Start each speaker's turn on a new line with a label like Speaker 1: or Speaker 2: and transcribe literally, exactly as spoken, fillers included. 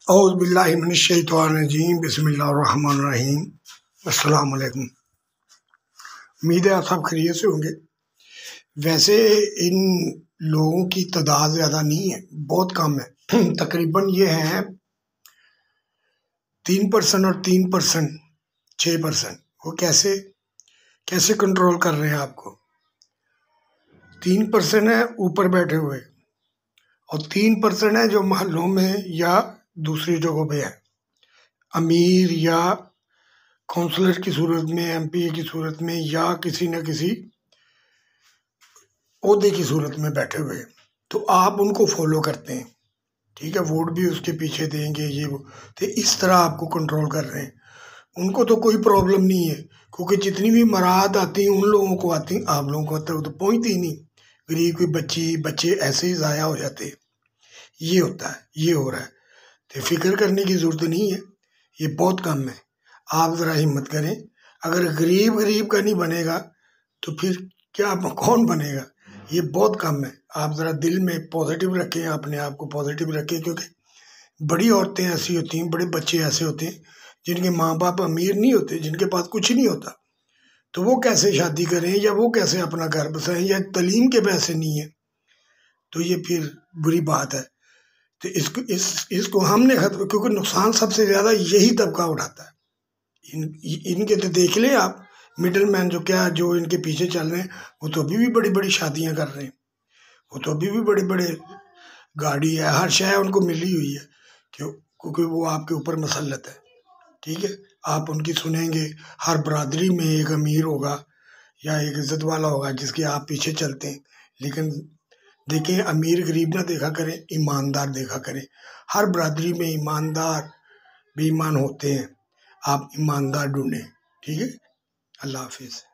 Speaker 1: اعوذ باللہ من الشیطان الرجیم، بسم اللہ الرحمن الرحیم۔ السلام علیکم، امید ہے آپ سب خیریت سے ہوں گے۔ ویسے ان لوگوں کی تعداد زیادہ نہیں ہے، بہت کم ہے، تقریباً یہ ہیں تین پرسنٹ اور تین پرسنٹ چھ پرسنٹ وہ کیسے کیسے کنٹرول کر رہے ہیں آپ کو؟ تین پرسنٹ ہے اوپر بیٹھے ہوئے اور تین پرسنٹ ہے جو محلوں میں یا دوسری جگہوں پہ ہے، امیر یا کونسلر کی صورت میں، ایم پی اے کی صورت میں، یا کسی نہ کسی عہدے کی صورت میں بیٹھے ہوئے، تو آپ ان کو فالو کرتے ہیں، ٹھیک ہے، ووٹ بھی اس کے پیچھے دیں گے، یہ وہ تو اس طرح آپ کو کنٹرول کر رہے ہیں۔ ان کو تو کوئی پرابلم نہیں ہے، کیونکہ جتنی بھی مراد آتی ہیں ان لوگوں کو آتی ہیں، آپ لوگوں کو آتا ہے وہ تو پہنچتی ہی نہیں۔ غریب کوئی بچی بچے ایسے ہی ضائع ہو جاتے ہیں، یہ ہوتا ہے، یہ ہو رہا ہے، تو فکر کرنے کی ضرورت نہیں ہے، یہ بہت کم ہے۔ آپ ذرا ہمت کریں، اگر غریب غریب کا نہیں بنے گا تو پھر کیا کون بنے گا؟ یہ بہت کم ہے۔ آپ ذرا دل میں پازیٹیو رکھیں، اپنے آپ کو پازیٹیو رکھیں، کیونکہ بڑی عورتیں ایسی ہوتی ہیں، بڑے بچے ایسے ہوتے ہیں جن کے ماں باپ امیر نہیں ہوتے، جن کے پاس کچھ نہیں ہوتا، تو وہ کیسے شادی کریں یا وہ کیسے اپنا گھر بسائیں، یا تعلیم کے پیسے نہیں ہیں، تو یہ پھر بری بات ہے۔ تو اس کو اس اس کو ہم نے ختم، کیونکہ نقصان سب سے زیادہ یہی طبقہ اٹھاتا ہے۔ ان ان کے تو دیکھ لیں آپ، مڈل مین جو کیا جو ان کے پیچھے چل رہے ہیں، وہ تو ابھی بھی بڑی بڑی شادیاں کر رہے ہیں، وہ تو ابھی بھی بڑے بڑے گاڑی ہے، ہر شے ان کو ملی ہوئی ہے، کیونکہ وہ آپ کے اوپر مسلط ہے، ٹھیک ہے۔ آپ ان کی سنیں گے، ہر برادری میں ایک امیر ہوگا یا ایک عزت والا ہوگا جس کے آپ پیچھے چلتے ہیں، لیکن دیکھیں امیر غریب نہ دیکھا کریں، ایماندار دیکھا کریں۔ ہر برادری میں ایماندار بے ایمان ہوتے ہیں، آپ ایماندار ڈھونڈیں، ٹھیک ہے۔ اللہ حافظ۔